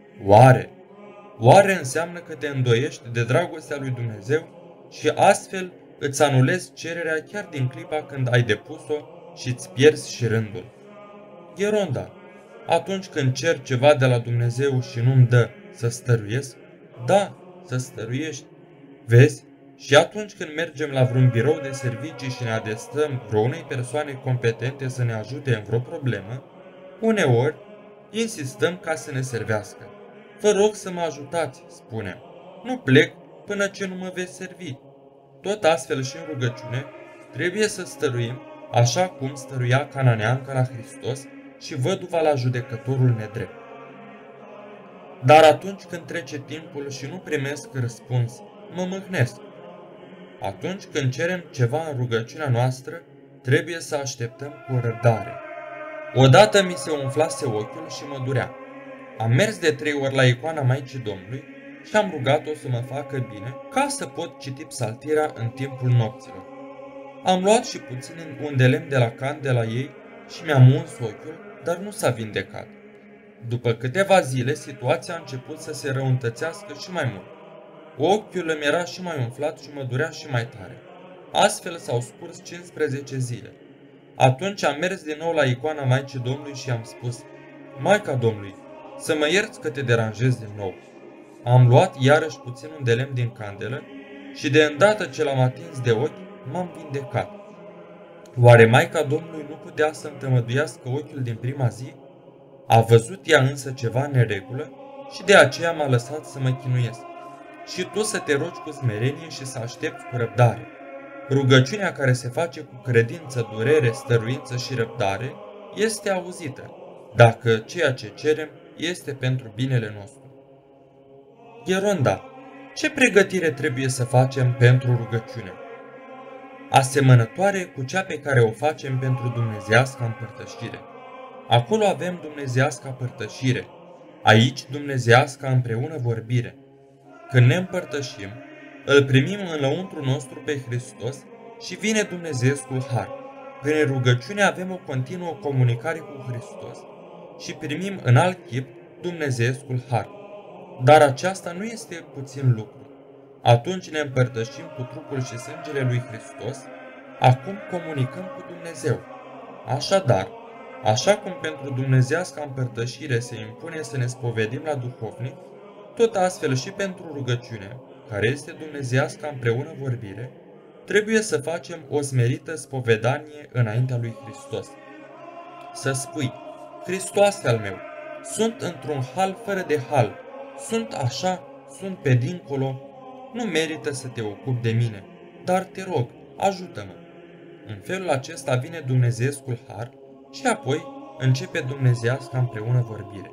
Oare înseamnă că te îndoiești de dragostea lui Dumnezeu și astfel îți anulezi cererea chiar din clipa când ai depus-o și îți pierzi și rândul? Gheronda, atunci când cer ceva de la Dumnezeu și nu-mi dă, să stăruiesc? Da, să stăruiești. Vezi? Și atunci când mergem la vreun birou de servicii și ne adresăm vreunei persoane competente să ne ajute în vreo problemă, uneori insistăm ca să ne servească. Vă rog să mă ajutați, spunem. Nu plec până ce nu mă veți servi. Tot astfel și în rugăciune trebuie să stăruim așa cum stăruia cananeanca la Hristos și văduva la judecătorul nedrept. Dar atunci când trece timpul și nu primesc răspuns, mă mâhnesc. Atunci când cerem ceva în rugăciunea noastră, trebuie să așteptăm cu răbdare. Odată mi se umflase ochiul și mă durea. Am mers de 3 ori la icoana Maicii Domnului și am rugat-o să mă facă bine ca să pot citi psaltirea în timpul nopților. Am luat și puțin un de lemn de la candela ei și mi-am uns ochiul, dar nu s-a vindecat. După câteva zile, situația a început să se răuntățească și mai mult. Ochiul îmi era și mai umflat și mă durea și mai tare. Astfel s-au scurs 15 zile. Atunci am mers din nou la icoana Maicii Domnului și am spus, Maica Domnului, să mă ierți că te deranjez din nou. Am luat iarăși puțin un de lemn din candelă și de îndată ce l-am atins de ochi, m-am vindecat. Oare Maica Domnului nu putea să-mi tămăduiască ochiul din prima zi? A văzut ea însă ceva în neregulă și de aceea m-a lăsat să mă chinuiesc. și tu să te rogi cu smerenie și să aștepți cu răbdare. Rugăciunea care se face cu credință, durere, stăruință și răbdare este auzită, dacă ceea ce cerem este pentru binele nostru. Gheronda, ce pregătire trebuie să facem pentru rugăciune? Asemănătoare cu cea pe care o facem pentru dumnezeiasca împărtășire. Acolo avem dumnezeiasca părtășire, aici dumnezeiasca împreună vorbire. Când ne împărtășim, îl primim în lăuntru nostru pe Hristos și vine Dumnezeescul har. Prin rugăciune avem o continuă comunicare cu Hristos și primim în alt chip Dumnezeescul har. Dar aceasta nu este puțin lucru. Atunci ne împărtășim cu trupul și sângele lui Hristos, acum comunicăm cu Dumnezeu. Așadar, așa cum pentru dumnezeiasca împărtășire se impune să ne spovedim la duhovnic, tot astfel și pentru rugăciune, care este dumnezeiasca împreună vorbire, trebuie să facem o smerită spovedanie înaintea lui Hristos. Să spui, Hristoase al meu, sunt într-un hal fără de hal, sunt așa, sunt pe dincolo, nu merită să te ocupi de mine, dar te rog, ajută-mă. În felul acesta vine Dumnezeescul har și apoi începe dumnezeiasca împreună vorbire.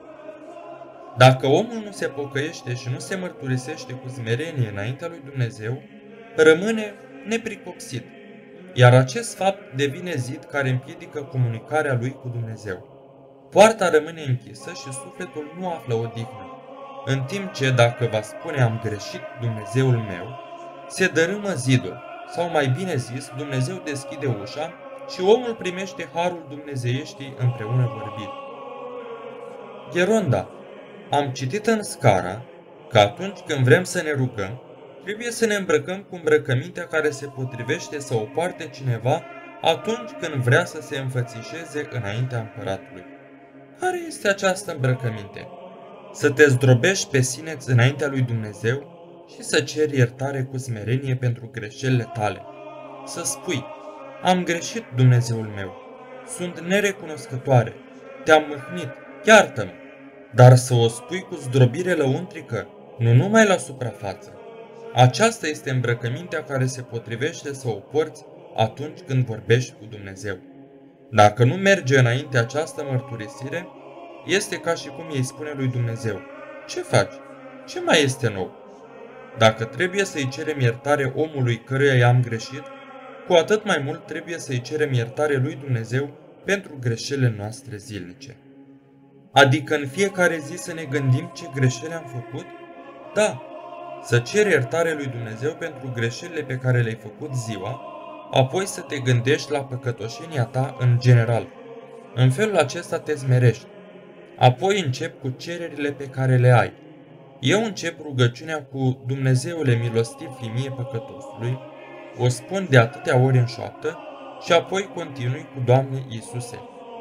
Dacă omul nu se pocăiește și nu se mărturisește cu smerenie înaintea lui Dumnezeu, rămâne nepricopsit, iar acest fapt devine zid care împiedică comunicarea lui cu Dumnezeu. Poarta rămâne închisă și sufletul nu află odihnă, în timp ce, dacă va spune am greșit Dumnezeul meu, se dărâmă zidul, sau mai bine zis, Dumnezeu deschide ușa și omul primește harul dumnezeieștii împreună vorbiri. Gheronda, am citit în Scara că atunci când vrem să ne rugăm, trebuie să ne îmbrăcăm cu îmbrăcămintea care se potrivește să o poarte cineva atunci când vrea să se înfățișeze înaintea împăratului. Care este această îmbrăcăminte? Să te zdrobești pe sine înaintea lui Dumnezeu și să ceri iertare cu smerenie pentru greșelile tale. Să spui, am greșit, Dumnezeul meu, sunt nerecunoscătoare, te-am mâhnit, iartă-mă, dar să o spui cu zdrobire lăuntrică, nu numai la suprafață. Aceasta este îmbrăcămintea care se potrivește să o porți atunci când vorbești cu Dumnezeu. Dacă nu merge înainte această mărturisire, este ca și cum îi spune lui Dumnezeu, ce faci? Ce mai este nou? Dacă trebuie să-i cerem iertare omului căruia i-am greșit, cu atât mai mult trebuie să-i cerem iertare lui Dumnezeu pentru greșelile noastre zilnice. Adică în fiecare zi să ne gândim ce greșeli am făcut? Da, să ceri iertare lui Dumnezeu pentru greșelile pe care le-ai făcut ziua, apoi să te gândești la păcătoșenia ta în general. În felul acesta te smerești. Apoi încep cu cererile pe care le ai. Eu încep rugăciunea cu Dumnezeule milostiv fi mie păcătosului, o spun de atâtea ori în șoaptă și apoi continui cu Doamne Iisuse.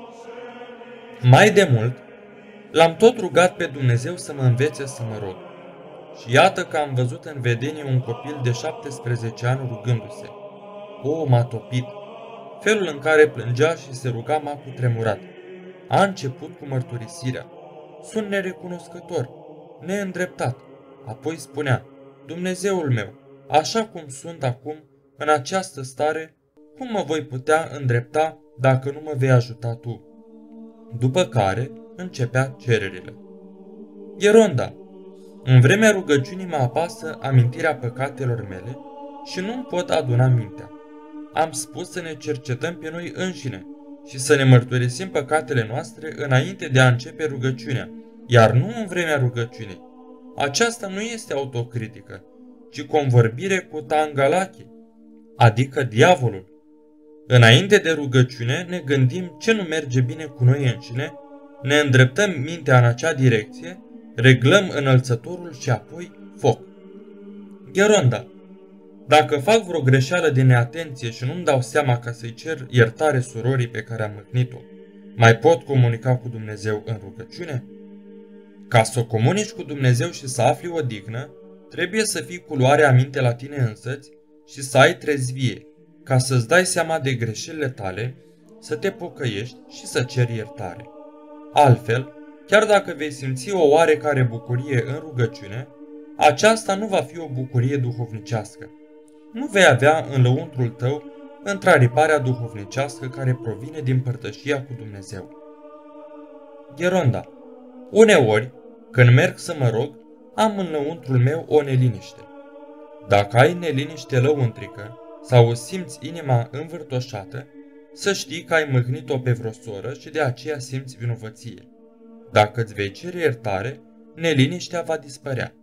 Mai de mult, l-am tot rugat pe Dumnezeu să mă învețe să mă rog. Și iată că am văzut în vedenie un copil de 17 ani rugându-se. O, m-a topit! Felul în care plângea și se ruga m-a cutremurat. A început cu mărturisirea. Sunt nerecunoscător, neîndreptat. Apoi spunea, Dumnezeul meu, așa cum sunt acum, în această stare, cum mă voi putea îndrepta dacă nu mă vei ajuta tu? După care începea cererile. Gheronda, în vremea rugăciunii mă apasă amintirea păcatelor mele și nu-mi pot aduna mintea. Am spus să ne cercetăm pe noi înșine și să ne mărturisim păcatele noastre înainte de a începe rugăciunea, iar nu în vremea rugăciunii. Aceasta nu este autocritică, ci convorbire cu Tangalachi, adică diavolul. Înainte de rugăciune ne gândim ce nu merge bine cu noi înșine, ne îndreptăm mintea în acea direcție, reglăm înălțătorul și apoi foc. Gheronda, dacă fac vreo greșeală de neatenție și nu-mi dau seama ca să-i cer iertare surorii pe care am mâhnit-o, mai pot comunica cu Dumnezeu în rugăciune? Ca să o comunici cu Dumnezeu și să afli odihnă, trebuie să fii cu luare aminte la tine însăți și să ai trezvie, ca să-ți dai seama de greșelile tale, să te pocăiești și să ceri iertare. Altfel, chiar dacă vei simți o oarecare bucurie în rugăciune, aceasta nu va fi o bucurie duhovnicească. Nu vei avea în lăuntrul tău întrariparea duhovnicească care provine din părtășia cu Dumnezeu. Gheronda. Uneori, când merg să mă rog, am în lăuntrul meu o neliniște. Dacă ai neliniște lăuntrică sau îți simți inima învârtoșată, să știi că ai mâhnit-o pe vreo soră și de aceea simți vinovăție. Dacă îți vei cere iertare, neliniștea va dispărea.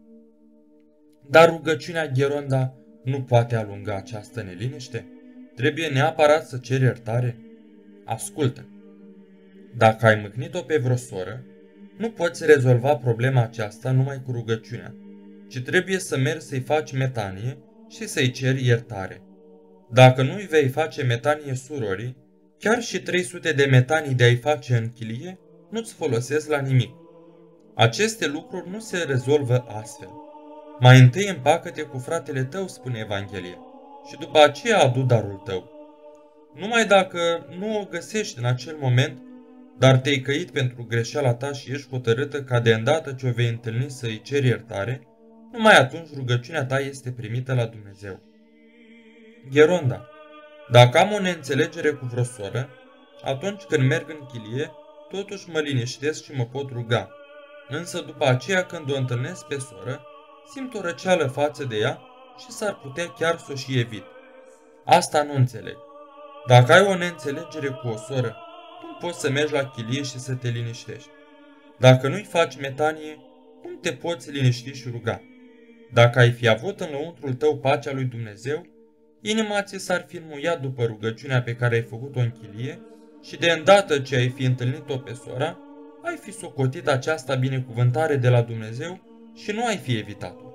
Dar rugăciunea, Gheronda, nu poate alunga această neliniște? Trebuie neapărat să ceri iertare? Ascultă! Dacă ai mâhnit-o pe vreo soră, nu poți rezolva problema aceasta numai cu rugăciunea, ci trebuie să mergi să-i faci metanie și să-i ceri iertare. Dacă nu-i vei face metanie surorii, chiar și 300 de metanii de a-i face în chilie nu-ți folosesc la nimic. Aceste lucruri nu se rezolvă astfel. Mai întâi împacă-te cu fratele tău, spune Evanghelia, și după aceea adu darul tău. Numai dacă nu o găsești în acel moment, dar te-ai căit pentru greșeala ta și ești hotărâtă ca de îndată ce o vei întâlni să-i ceri iertare, numai atunci rugăciunea ta este primită la Dumnezeu. Gheronda. Dacă am o neînțelegere cu vreo soră, atunci când merg în chilie, totuși mă liniștesc și mă pot ruga. Însă după aceea, când o întâlnesc pe soră, simt o răceală față de ea și s-ar putea chiar să o și evit. Asta nu înțeleg. Dacă ai o neînțelegere cu o soră, cum poți să mergi la chilie și să te liniștești? Dacă nu-i faci metanie, cum te poți liniști și ruga? Dacă ai fi avut în lăuntrul tău pacea lui Dumnezeu, inima ți s-ar fi înmuiat după rugăciunea pe care ai făcut-o în chilie și de îndată ce ai fi întâlnit-o pe sora, ai fi socotit această binecuvântare de la Dumnezeu și nu ai fi evitat-o.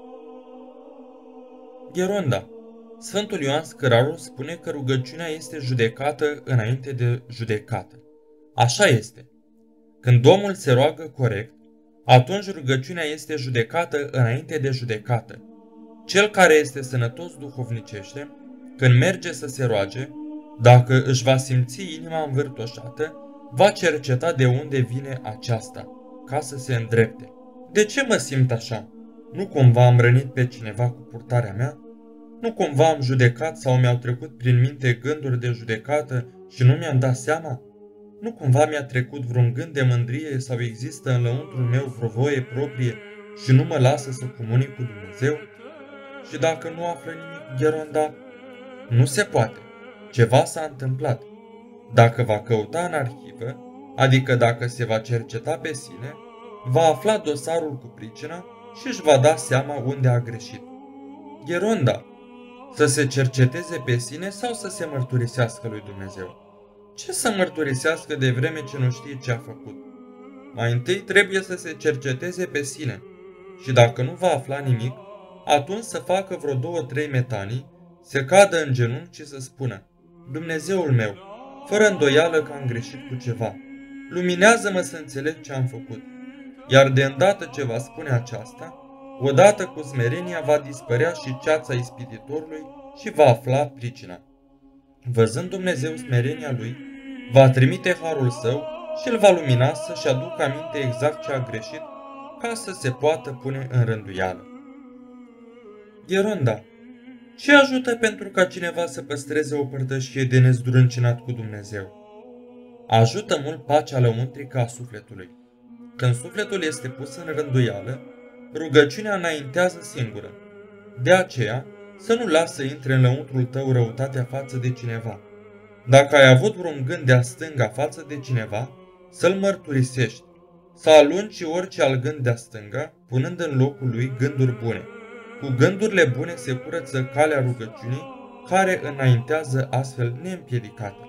Gheronda. Sfântul Ioan Scărarul spune că rugăciunea este judecată înainte de judecată. Așa este. Când omul se roagă corect, atunci rugăciunea este judecată înainte de judecată. Cel care este sănătos duhovnicește, când merge să se roage, dacă își va simți inima învârtoșată, va cerceta de unde vine aceasta, ca să se îndrepte. De ce mă simt așa? Nu cumva am rănit pe cineva cu purtarea mea? Nu cumva am judecat sau mi-au trecut prin minte gânduri de judecată și nu mi-am dat seama? Nu cumva mi-a trecut vreun gând de mândrie sau există în lăuntrul meu vreo voie proprie și nu mă lasă să comunic cu Dumnezeu? Și dacă nu află nimic, Gheronda, nu se poate. Ceva s-a întâmplat. Dacă va căuta în arhivă, adică dacă se va cerceta pe sine, va afla dosarul cu pricina și își va da seama unde a greșit. Gheronda, să se cerceteze pe sine sau să se mărturisească lui Dumnezeu? Ce să mărturisească de vreme ce nu știe ce a făcut? Mai întâi trebuie să se cerceteze pe sine și dacă nu va afla nimic, atunci să facă vreo 2-3 metanii, să cadă în genunchi și să spună: Dumnezeul meu, fără îndoială că am greșit cu ceva, luminează-mă să înțeleg ce am făcut. Iar de îndată ce va spune aceasta, odată cu smerenia va dispărea și ceața ispititorului și va afla pricina. Văzând Dumnezeu smerenia lui, va trimite harul său și îl va lumina să-și aducă aminte exact ce a greșit, ca să se poată pune în rânduială. Gheronda, ce ajută pentru ca cineva să păstreze o părtășie de nezdruncinat cu Dumnezeu? Ajută mult pacea lăuntrică a sufletului. Când sufletul este pus în rânduială, rugăciunea înaintează singură. De aceea, să nu lasă să intre în lăuntrul tău răutatea față de cineva. Dacă ai avut vreun gând de-a stânga față de cineva, să-l mărturisești, să alungi orice alt gând de-a stânga, punând în locul lui gânduri bune. Cu gândurile bune se curăță calea rugăciunii, care înaintează astfel neîmpiedicată.